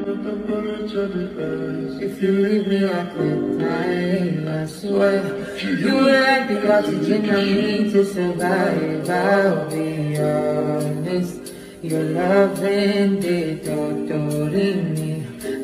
If you leave me, I could die, I swear. You like the oxygen I need to survive, I'll be honest. Your love and it torturing me.